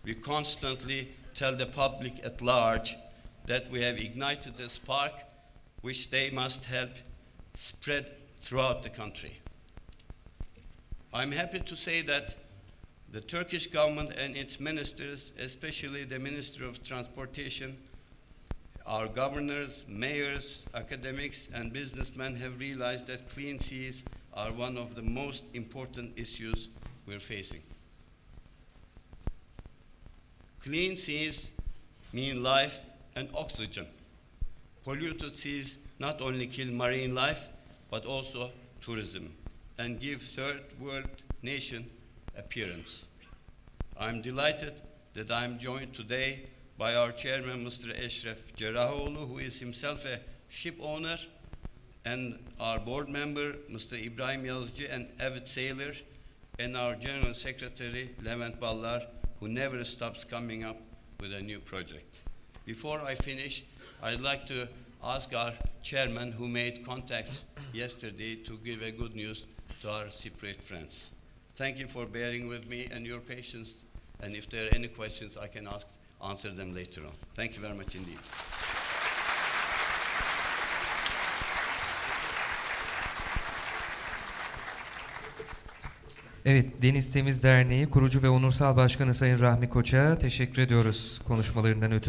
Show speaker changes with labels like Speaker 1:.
Speaker 1: we constantly tell the public at large that we have ignited a spark which they must help spread throughout the country. I'm happy to say that the Turkish government and its ministers, especially the Minister of Transportation, our governors, mayors, academics, and businessmen have realized that clean seas are one of the most important issues we're facing. Clean seas mean life and oxygen. Polluted seas not only kill marine life, but also tourism, and give third world nation appearance. I'm delighted that I'm joined today by our chairman, Mr. Eşref Cerrahoğlu, who is himself a ship owner, and our board member, Mr. İbrahim Yazıcı, an avid sailor, and our general secretary, Levent Ballar, who never stops coming up with a new project. Before I finish, I'd like to ask our chairman, who made contacts yesterday, to give a good news to our Cypriot friends. Thank you for bearing with me and your patience, and if there are any questions, I can answer them later on. Thank you very much indeed.
Speaker 2: Evet, Deniz Temiz Derneği kurucu ve onursal başkanı Sayın Rahmi Koç'a teşekkür ediyoruz konuşmalarından ötürü.